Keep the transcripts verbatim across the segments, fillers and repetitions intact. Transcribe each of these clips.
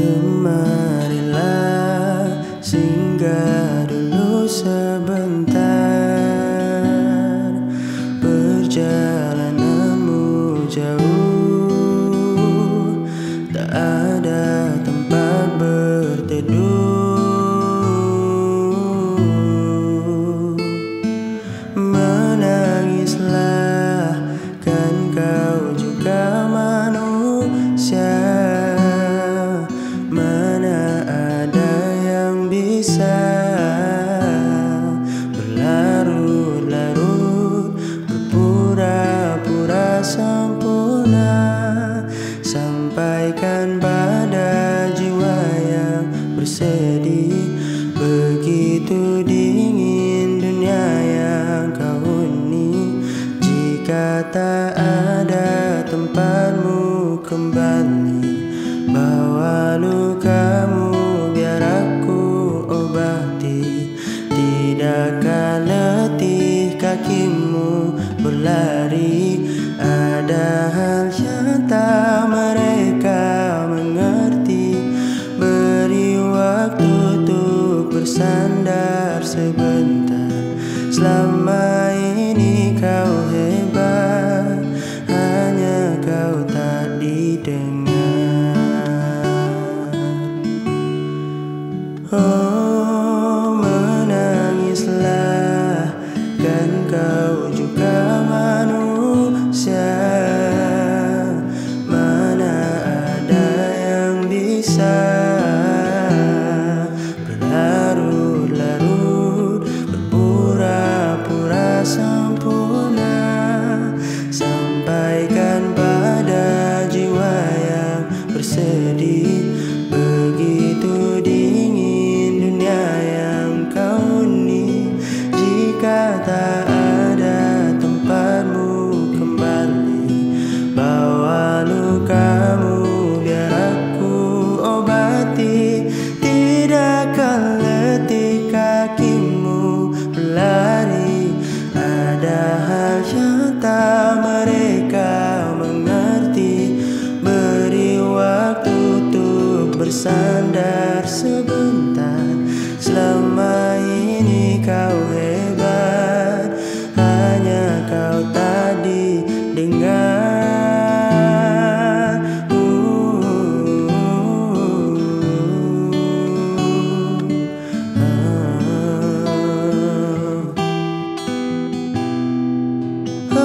Kemarilah singgah dulu sebentar. Perjalananmu jauh, tak ada tempat berteduh. Menangislah, kan kau juga manusia. Mana ada yang bisa berlarut-larut, berpura-pura sempurna. Sampaikan pada jiwa yang bersedih, begitu dingin dunia yang kau huni. Jika tak ada tempatmu kembali, bawa lukamu biar aku obati. Tidakkah letih kakimu berlari? Ada hal yang tak mereka mengerti. Beri waktu untuk bersandar sebentar. Selama ini kau hebat, hanya kau tak didengar. Oh, menangislah, kan kau juga manusia. Mana ada yang bisa berlarut-larut, berpura-pura sempurna. Sampaikan pada jiwa yang bersedih, begitu dingin dunia yang kau huni. Jika tak ada tempatmu kembali, bawa lukamu biar aku obati. Tidakkah letih kakimu berlari? Ada hal yang tak mereka mengerti. Beri waktu untuk bersandar sebentar. Selama ini kau hebat, hanya kau tak didengar. uh, uh,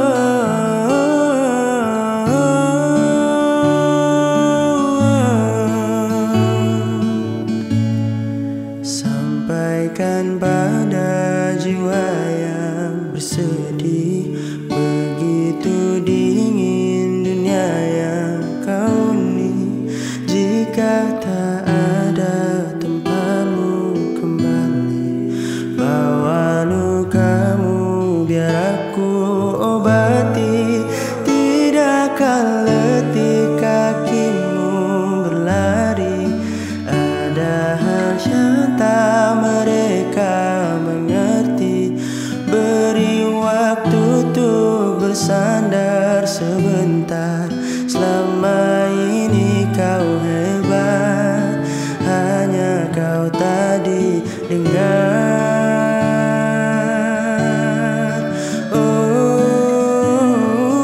Sampaikan pada jiwa yang bersedih, begitu dingin dunia yang kau huni. Jika tak ada tempatmu kembali, bawa lukamu biar aku obati. Tidakkah letih kakimu berlari? Ada hal yang tak mereka mengerti. Beri waktu untuk bersandar sebentar. Selama ini kau hebat, hanya kau tak didengar. Oh,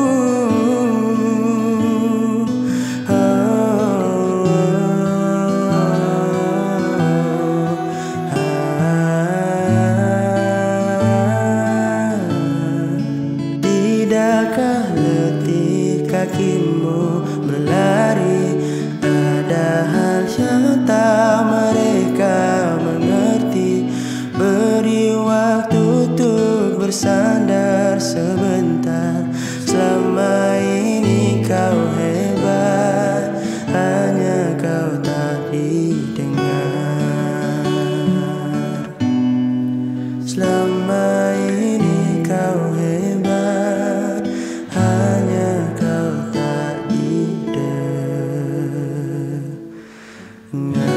tidakkah letih kakimu berlari? Ada hal yang tak mereka mengerti. Beri waktu untuk bersandar sebentar. Selama ini kau hebat, hanya kau tak didengar. Selama ini kau hebat, hanya kau tak didengar.